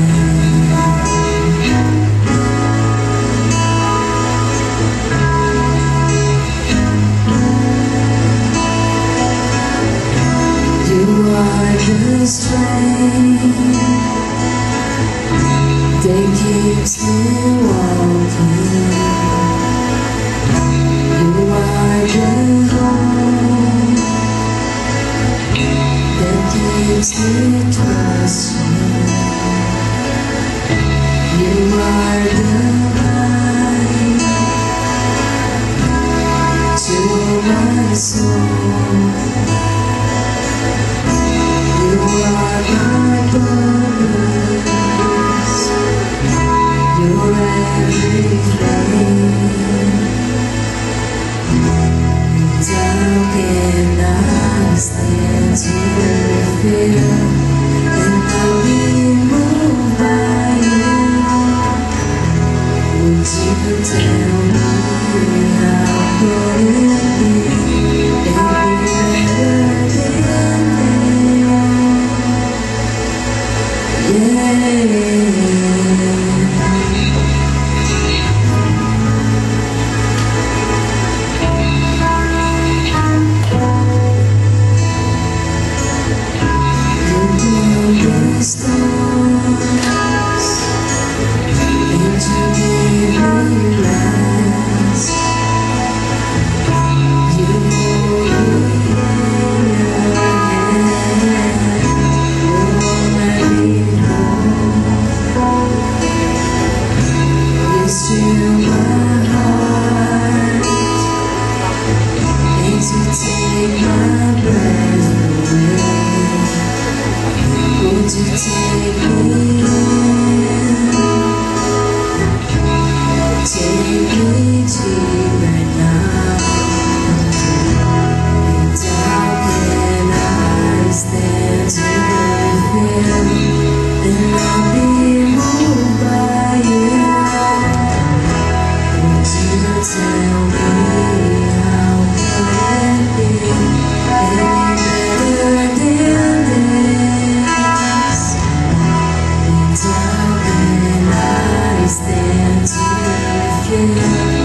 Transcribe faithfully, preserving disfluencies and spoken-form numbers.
You are the strength that keeps me walking. You are the hope that keeps me trusting. You are the light to my soul. You are my purpose. You're everything. How can I stand here and feel and I'll be moved by you? Would you tell me how could it be any better than that? Yeah. Would you take me in? Take me deeper now. And how can I stand here and feel and not be moved by you? Would you tell me how can it be any better than this? How can I stand here with you?